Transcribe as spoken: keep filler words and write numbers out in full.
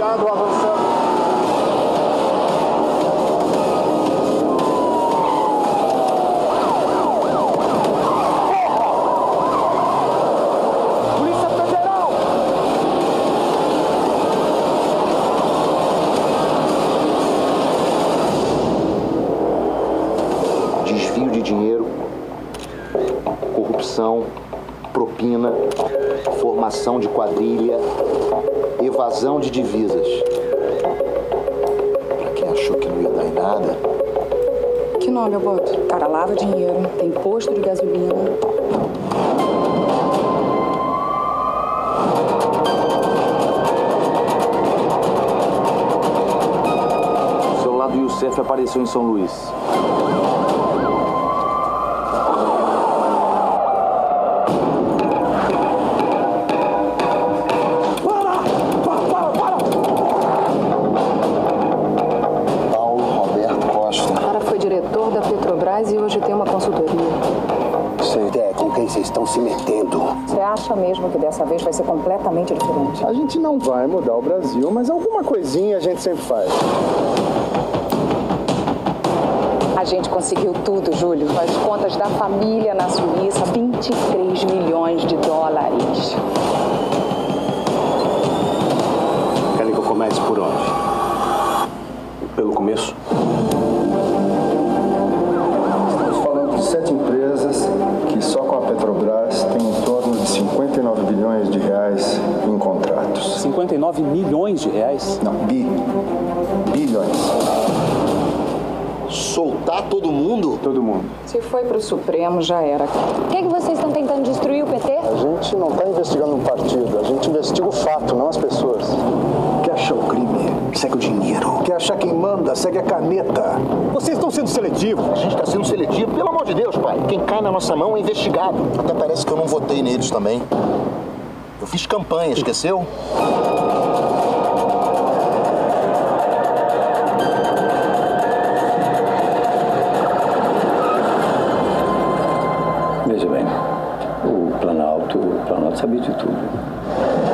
Cuidado, avançando. Desvio de dinheiro, corrupção, propina, formação de quadrilha, evasão de divisas. Pra quem achou que não ia dar em nada... Que nome, eu boto? O cara lava dinheiro, tem posto de gasolina. O celular do Youssef apareceu em São Luís. E hoje tem uma consultoria. Sei ideia com quem vocês estão se metendo. Você acha mesmo que dessa vez vai ser completamente diferente? A gente não vai mudar o Brasil, mas alguma coisinha a gente sempre faz. A gente conseguiu tudo, Júlio. As contas da família na Suíça, vinte e três milhões de dólares. Querem que eu comece por onde? Pelo começo? Sete empresas que só com a Petrobras tem em torno de cinquenta e nove bilhões de reais em contratos. cinquenta e nove milhões de reais? Não, bi. Bilhões. Soltar todo mundo? Todo mundo. Se foi pro Supremo, já era. Por que, que vocês estão tentando destruir o P T? A gente não está investigando um partido, a gente investiga o fato, não as pessoas. Quer achar o crime, segue o dinheiro. Quer achar quem manda, segue a caneta. Vocês estão sendo seletivos. A gente está sendo seletivo, pelo amor de Deus, pai. Quem cai na nossa mão é investigado. Até parece que eu não votei neles também. Eu fiz campanha, esqueceu? Veja bem, o Planalto, o Planalto sabia de tudo.